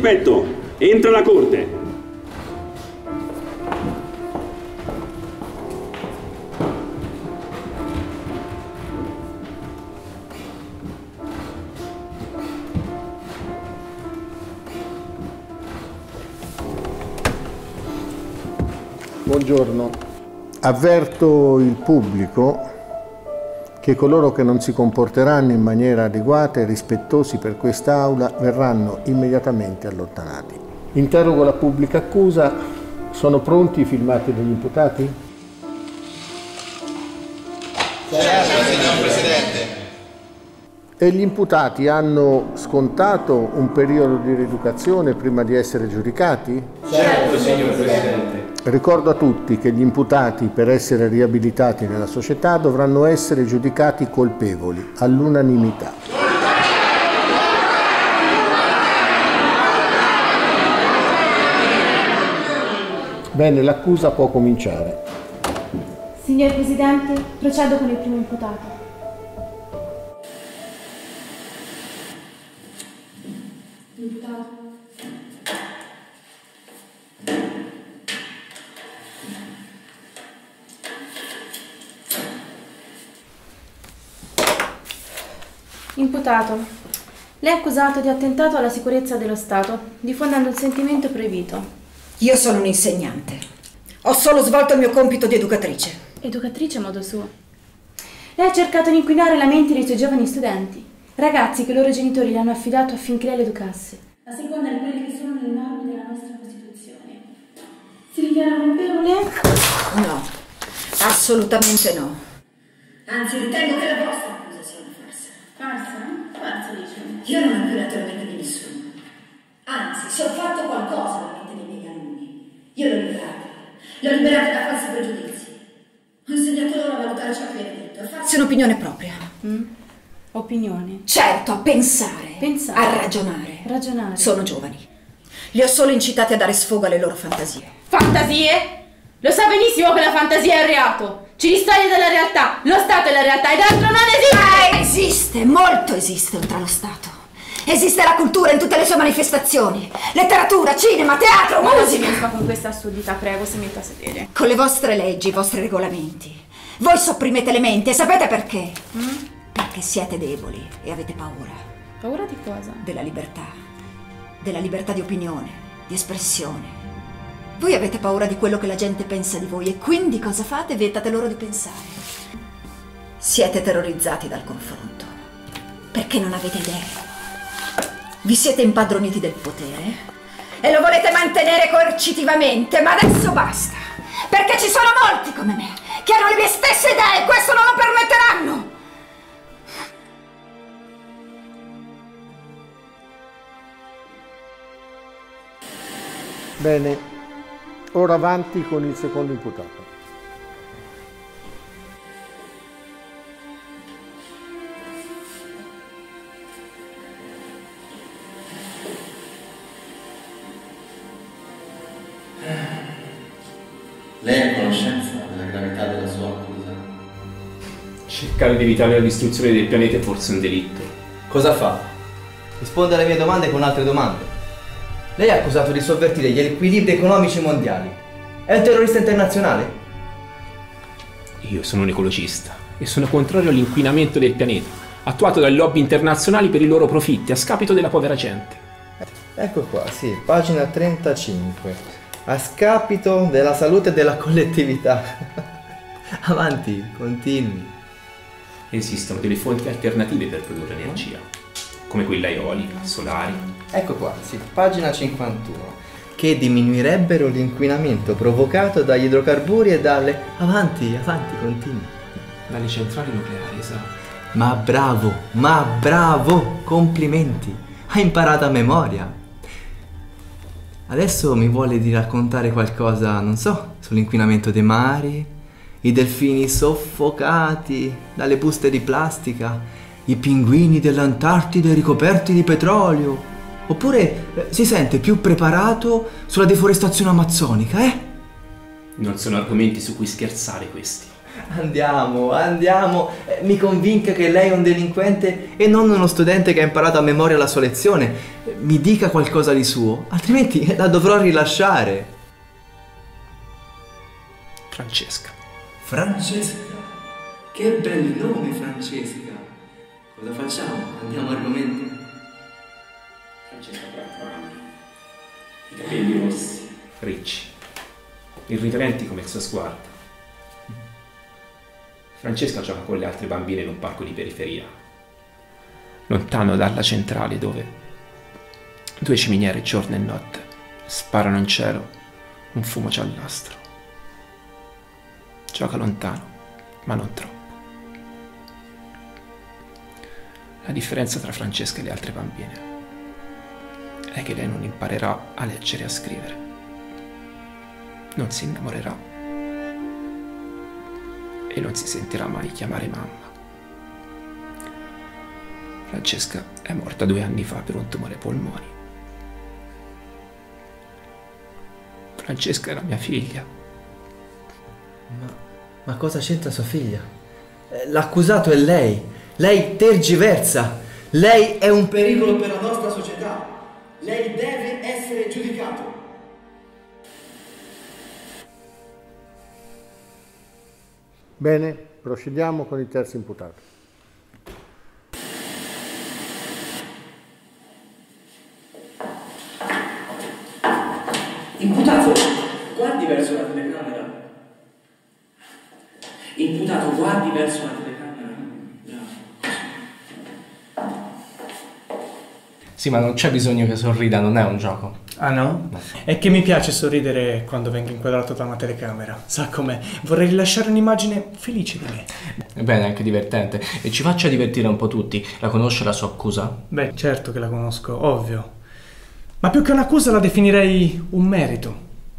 rispetto. Entra la corte. Buongiorno. Avverto il pubblico che coloro che non si comporteranno in maniera adeguata e rispettosi per quest'Aula verranno immediatamente allontanati. Interrogo la pubblica accusa. Sono pronti i filmati degli imputati? Certo, signor Presidente. E gli imputati hanno scontato un periodo di rieducazione prima di essere giudicati? Certo, signor Presidente. Ricordo a tutti che gli imputati, per essere riabilitati nella società, dovranno essere giudicati colpevoli all'unanimità. Bene, l'accusa può cominciare. Signor Presidente, procedo con il primo imputato. Imputato. Imputato, lei è accusato di attentato alla sicurezza dello Stato, diffondendo un sentimento proibito. Io sono un'insegnante. Ho solo svolto il mio compito di educatrice. Educatrice a modo suo. Lei ha cercato di inquinare la mente dei suoi giovani studenti, ragazzi che i loro genitori le hanno affidato affinché lei li educasse, a seconda di quelle che sono le norme della nostra Costituzione. Si ritiene colpevole? No, assolutamente no. Anzi, ritengo che la vostra accusa sia una farsa. Farsa? Farsa, dice. Io non ho inquinato la mente di nessuno. Anzi, se ho fatto qualcosa alla mente dei miei alunni, io l'ho liberata da falsi pregiudizi. Ho insegnato loro a valutare ciò che viene detto, a farsi un'opinione propria. Opinione? Certo, a pensare. Pensare. A ragionare. Ragionare. Sono giovani. Li ho solo incitati a dare sfogo alle loro fantasie. Fantasie? Lo sa benissimo che la fantasia è un reato. Ci distoglie dalla realtà. Lo Stato è la realtà ed altro non esiste. Esiste, molto esiste oltre allo Stato. Esiste la cultura in tutte le sue manifestazioni. Letteratura, cinema, teatro, Ma non si musica. finisca con questa assurdità, prego, si metta a sedere. Con le vostre leggi, i vostri regolamenti. Voi sopprimete le menti e sapete perché? Perché siete deboli e avete paura. Paura di cosa? Della libertà. Della libertà di opinione, di espressione. Voi avete paura di quello che la gente pensa di voi e quindi cosa fate? Vietate loro di pensare. Siete terrorizzati dal confronto. Perché non avete idee. Vi siete impadroniti del potere e lo volete mantenere coercitivamente, ma adesso basta. Perché ci sono molti come me che hanno le mie stesse idee e questo non lo permetteranno. Bene, ora avanti con il secondo imputato. Lei è a conoscenza della gravità della sua accusa? Cercare di evitare la distruzione del pianeta è forse un delitto. Cosa fa? Risponde alle mie domande con altre domande. Lei è accusato di sovvertire gli equilibri economici mondiali. È un terrorista internazionale? Io sono un ecologista e sono contrario all'inquinamento del pianeta, attuato dalle lobby internazionali per i loro profitti a scapito della povera gente. Ecco qua, sì, pagina 35. A scapito della salute e della collettività. Avanti, continui. Esistono delle fonti alternative per produrre energia, come quella eolica, solari. Ecco qua, sì, pagina 51. Che diminuirebbero l'inquinamento provocato dagli idrocarburi e dalle... Avanti, continui. Dalle centrali nucleari, esatto. Ma bravo, complimenti. Hai imparato a memoria. Adesso mi vuole di raccontare qualcosa, non so, sull'inquinamento dei mari, i delfini soffocati dalle buste di plastica, i pinguini dell'Antartide ricoperti di petrolio, oppure si sente più preparato sulla deforestazione amazzonica, eh? Non sono argomenti su cui scherzare questi. Andiamo, andiamo. Mi convinca che lei è un delinquente e non uno studente che ha imparato a memoria la sua lezione. Mi dica qualcosa di suo, altrimenti la dovrò rilasciare. Francesca. Francesca? Che bel nome, Francesca. Cosa facciamo? Andiamo a argomento. Francesca ha 4 anni. I capelli rossi, ricci, irriverenti come il suo sguardo. Francesca gioca con le altre bambine in un parco di periferia, lontano dalla centrale dove 2 ciminiere giorno e notte sparano in cielo un fumo giallastro. Gioca lontano, ma non troppo. La differenza tra Francesca e le altre bambine è che lei non imparerà a leggere e a scrivere, non si innamorerà e non si sentirà mai chiamare mamma. Francesca è morta 2 anni fa per un tumore ai polmoni. Francesca è la mia figlia. Ma cosa c'entra sua figlia? L'accusato è lei. Lei tergiversa. Lei è un pericolo per la nostra società. Lei deve essere giudicato. Bene, procediamo con il terzo imputato. Imputato, guardi verso la telecamera. Imputato, guardi verso la telecamera. Sì, ma non c'è bisogno che sorrida, non è un gioco. Ah no? È che mi piace sorridere quando vengo inquadrato da una telecamera. Sa com'è? Vorrei rilasciare un'immagine felice di me. Ebbene, anche divertente. E ci faccia divertire un po' tutti. La conosce la sua accusa? Beh, certo che la conosco, ovvio. Ma più che un'accusa la definirei un merito.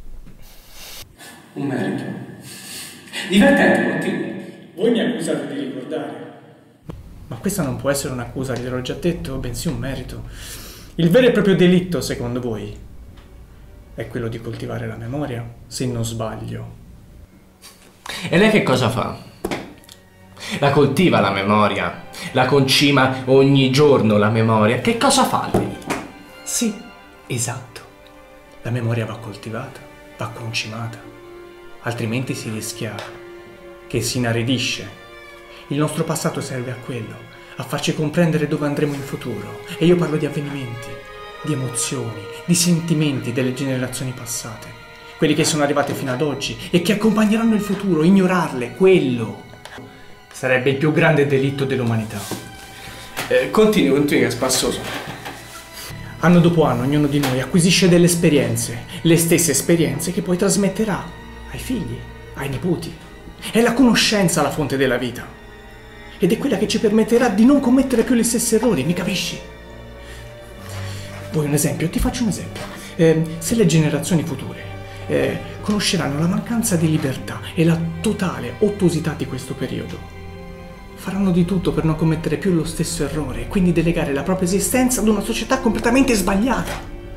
Un merito. Divertente, continui. Voi mi accusate di ricordare. Ma questa non può essere un'accusa, gliel'ho già detto, bensì un merito. Il vero e proprio delitto, secondo voi, è quello di coltivare la memoria, se non sbaglio. E lei che cosa fa? La coltiva la memoria? La concima ogni giorno la memoria? Che cosa fa lei? Sì, esatto. La memoria va coltivata, va concimata, altrimenti si rischia che si inaridisce. Il nostro passato serve a quello, a farci comprendere dove andremo in futuro. E io parlo di avvenimenti, di emozioni, di sentimenti delle generazioni passate, quelli che sono arrivati fino ad oggi e che accompagneranno il futuro. Ignorarle, quello sarebbe il più grande delitto dell'umanità. Continui che è spassoso. Anno dopo anno ognuno di noi acquisisce delle esperienze, le stesse esperienze che poi trasmetterà ai figli, ai nipoti. È la conoscenza la fonte della vita. Ed è quella che ci permetterà di non commettere più gli stessi errori, mi capisci? Vuoi un esempio? Ti faccio un esempio. Se le generazioni future conosceranno la mancanza di libertà e la totale ottusità di questo periodo, faranno di tutto per non commettere più lo stesso errore e quindi delegare la propria esistenza ad una società completamente sbagliata.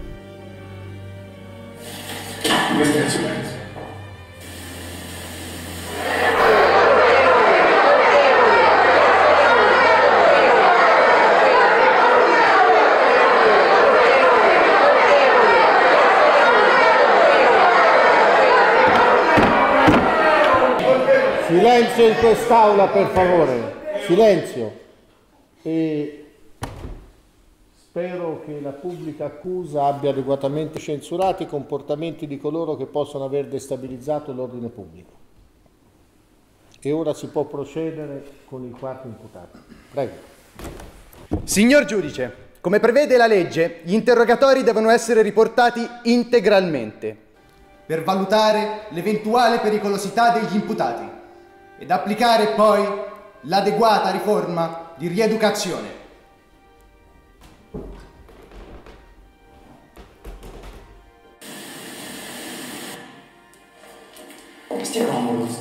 Questo è il silenzio. Silenzio in quest'aula, per favore. Silenzio. E spero che la pubblica accusa abbia adeguatamente censurato i comportamenti di coloro che possono aver destabilizzato l'ordine pubblico. E ora si può procedere con il quarto imputato. Prego. Signor giudice, come prevede la legge, gli interrogatori devono essere riportati integralmente per valutare l'eventuale pericolosità degli imputati ed applicare poi l'adeguata riforma di rieducazione. Stia comodo. Non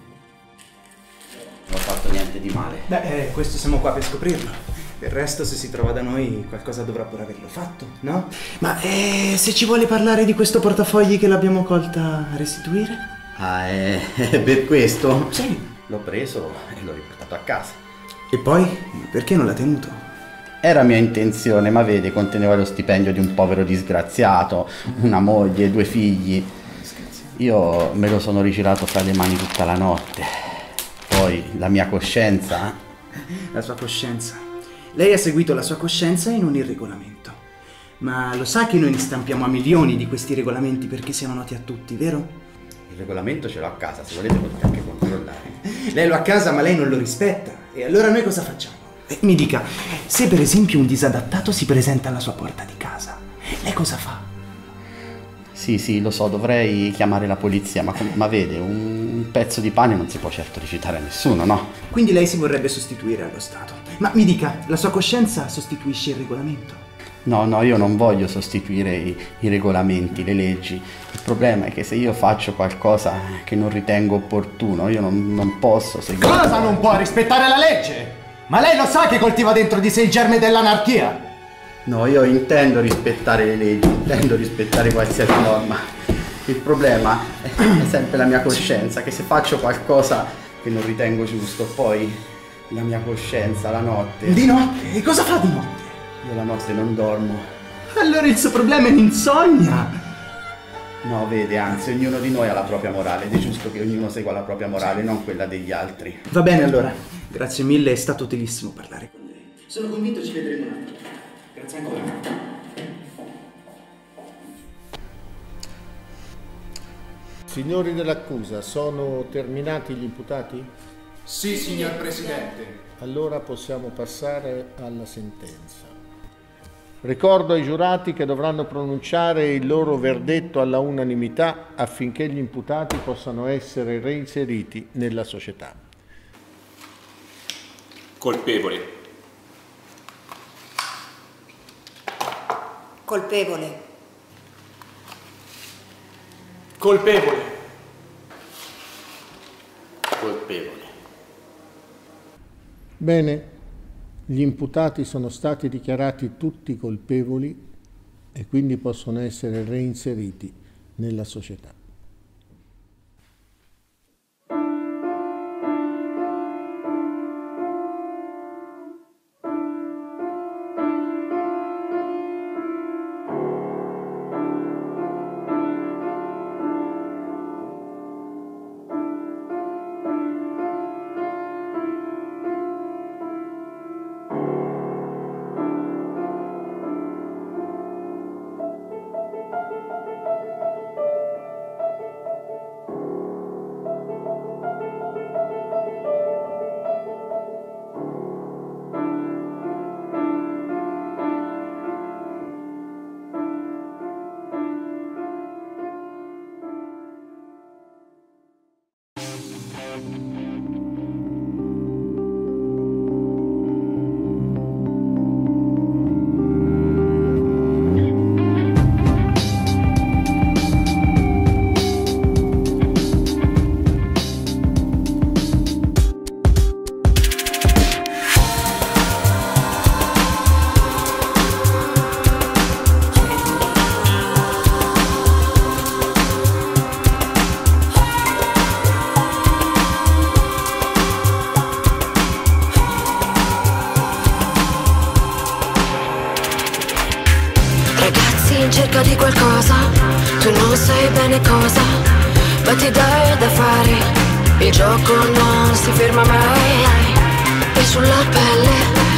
ho fatto niente di male. Beh, questo siamo qua per scoprirlo. Del resto, se si trova da noi, qualcosa dovrà pure averlo fatto, no? Ma se ci vuole parlare di questo portafogli che l'abbiamo colta a restituire? Ah, è per questo? Sì. L'ho preso e l'ho riportato a casa. E poi? Perché non l'ha tenuto? Era mia intenzione, ma vede, conteneva lo stipendio di un povero disgraziato, una moglie, 2 figli. Io me lo sono rigirato fra le mani tutta la notte. Poi la mia coscienza... La sua coscienza. Lei ha seguito la sua coscienza e non il regolamento. Ma lo sa che noi ne stampiamo a milioni di questi regolamenti perché siano noti a tutti, vero? Il regolamento ce l'ho a casa, se volete potete anche controllare. Lei lo ha a casa ma lei non lo rispetta. E allora noi cosa facciamo? Mi dica, se per esempio un disadattato si presenta alla sua porta di casa, lei cosa fa? Sì, lo so, dovrei chiamare la polizia, ma vede, un pezzo di pane non si può certo recitare a nessuno, no? Quindi lei si vorrebbe sostituire allo Stato. Ma mi dica, la sua coscienza sostituisce il regolamento? No, io non voglio sostituire i regolamenti, le leggi. Il problema è che se io faccio qualcosa che non ritengo opportuno, io non posso seguire... Cosa non può rispettare la legge? Ma lei lo sa che coltiva dentro di sé il germe dell'anarchia? No, io intendo rispettare le leggi, intendo rispettare qualsiasi norma. Il problema è sempre la mia coscienza, che se faccio qualcosa che non ritengo giusto, poi la mia coscienza la notte... Di notte? E cosa fa di notte? Io la notte non dormo. Allora il suo problema è l'insonnia. No, vede, anzi, ognuno di noi ha la propria morale ed è giusto che ognuno segua la propria morale, non quella degli altri. Va bene allora, grazie mille, è stato utilissimo parlare con lei. Sono convinto ci vedremo un altro. Grazie ancora. Signori dell'accusa, sono terminati gli imputati? Sì, signor Presidente. Allora possiamo passare alla sentenza. Ricordo ai giurati che dovranno pronunciare il loro verdetto alla unanimità affinché gli imputati possano essere reinseriti nella società. Colpevoli. Colpevole. Colpevole. Colpevole. Bene, gli imputati sono stati dichiarati tutti colpevoli e quindi possono essere reinseriti nella società. in cerca di qualcosa, tu non sai bene cosa, ma ti dai da fare. Il gioco non si ferma mai, e sulla pelle